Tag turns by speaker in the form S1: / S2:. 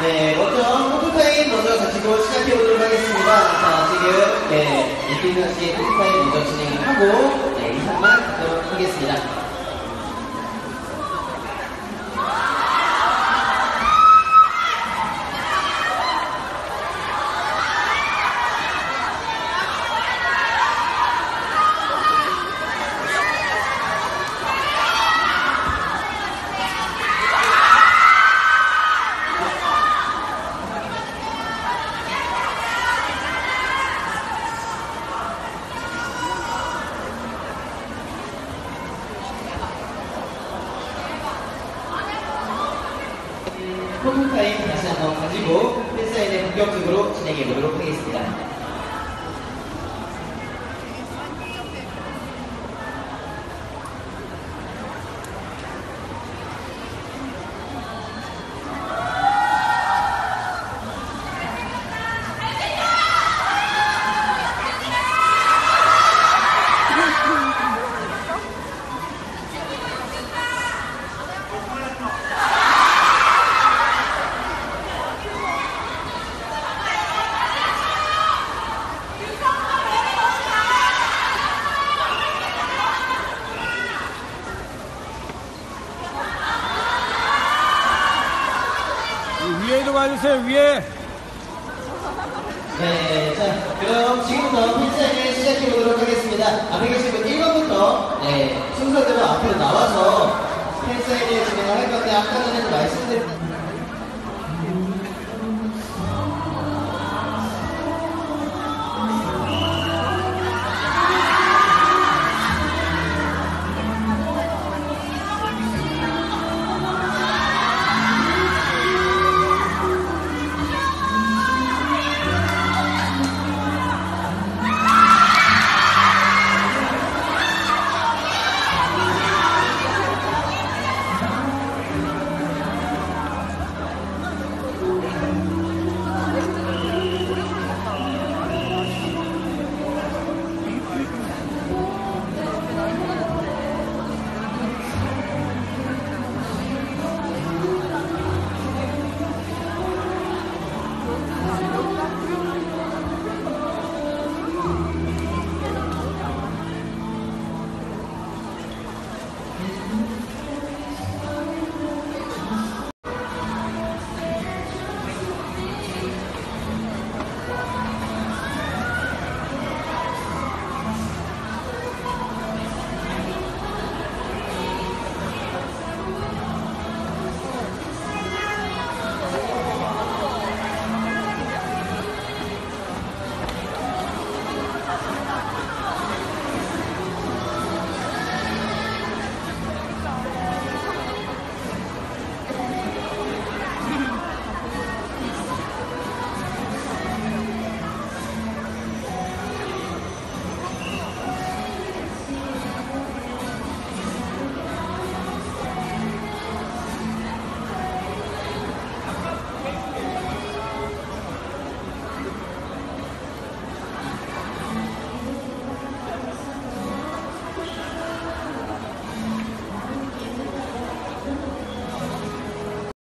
S1: 네, 먼저 포토타임 먼저 가지고 시작해보도록 하겠습니다. 자, 지금, 이필경 씨의 포토타임 먼저 진행을 하고, 인사만 하도록 하겠습니다. 포토타임 다시 한번 가지고 팬사인회 본격적으로 진행해 보도록 하겠습니다.
S2: 위에 좀 와주세요, 위에.
S1: 네, 자, 그럼 지금부터 팬사인회 시작해 보도록 하겠습니다. 앞에 계신 분 1번부터 순서대로 앞으로 나와서 팬사인회 진행을 할 건데, 아까 전에도 말씀드린